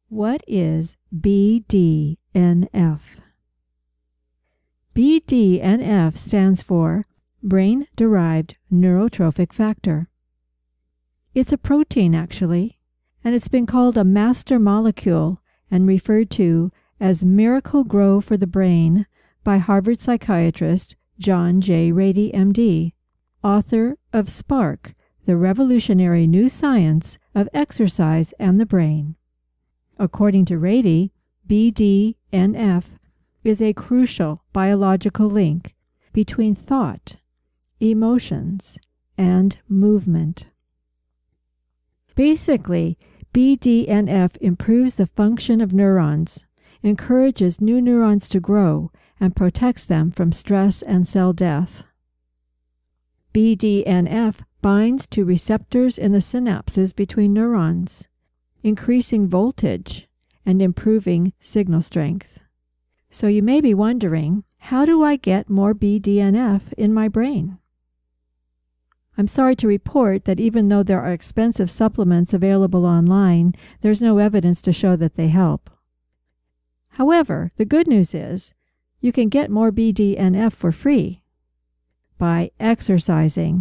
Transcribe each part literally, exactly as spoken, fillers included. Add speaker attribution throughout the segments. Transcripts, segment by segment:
Speaker 1: What is B D N F? B D N F stands for brain-derived neurotrophic factor. It's a protein, actually, and it's been called a master molecule and referred to as Miracle-Gro for the brain by Harvard psychiatrist John J. Ratey, M D, author of Spark, the revolutionary new science of exercise and the brain. According to Ratey, B D N F is a crucial biological link between thought, emotions, and movement. Basically, B D N F improves the function of neurons, encourages new neurons to grow, and protects them from stress and cell death. B D N F binds to receptors in the synapses between neurons, increasing voltage and improving signal strength. So you may be wondering, how do I get more B D N F in my brain? I'm sorry to report that even though there are expensive supplements available online, there's no evidence to show that they help. However, the good news is you can get more B D N F for free by exercising.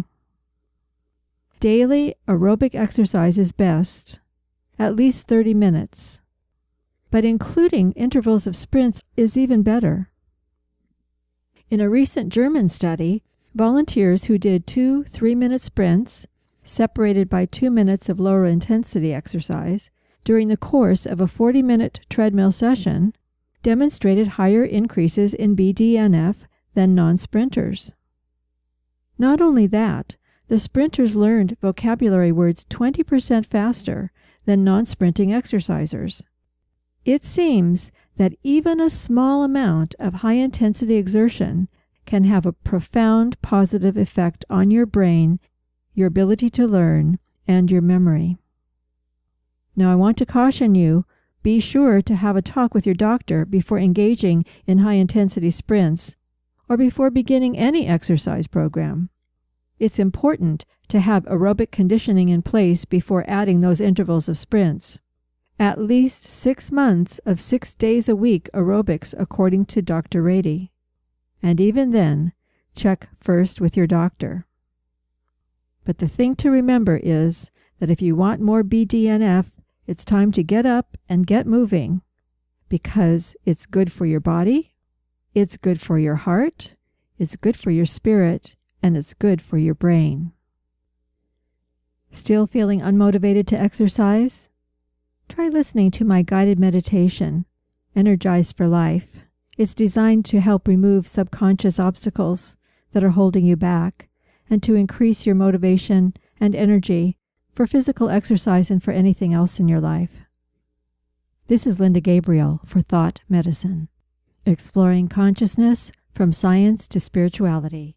Speaker 1: Daily aerobic exercise is best, at least thirty minutes, but including intervals of sprints is even better. In a recent German study, volunteers who did two three-minute sprints, separated by two minutes of lower intensity exercise, during the course of a forty-minute treadmill session, demonstrated higher increases in B D N F than non-sprinters. Not only that, the sprinters learned vocabulary words twenty percent faster than non-sprinting exercisers. It seems that even a small amount of high-intensity exertion can have a profound positive effect on your brain, your ability to learn, and your memory. Now, I want to caution you, be sure to have a talk with your doctor before engaging in high-intensity sprints or before beginning any exercise program. It's important to have aerobic conditioning in place before adding those intervals of sprints. At least six months of six days a week aerobics, according to Doctor Ratey. And even then, check first with your doctor. But the thing to remember is that if you want more B D N F, it's time to get up and get moving, because it's good for your body, it's good for your heart, it's good for your spirit, and it's good for your brain. Still feeling unmotivated to exercise? Try listening to my guided meditation, Energized for Life. It's designed to help remove subconscious obstacles that are holding you back and to increase your motivation and energy for physical exercise and for anything else in your life. This is Linda Gabriel for Thought Medicine, exploring consciousness from science to spirituality.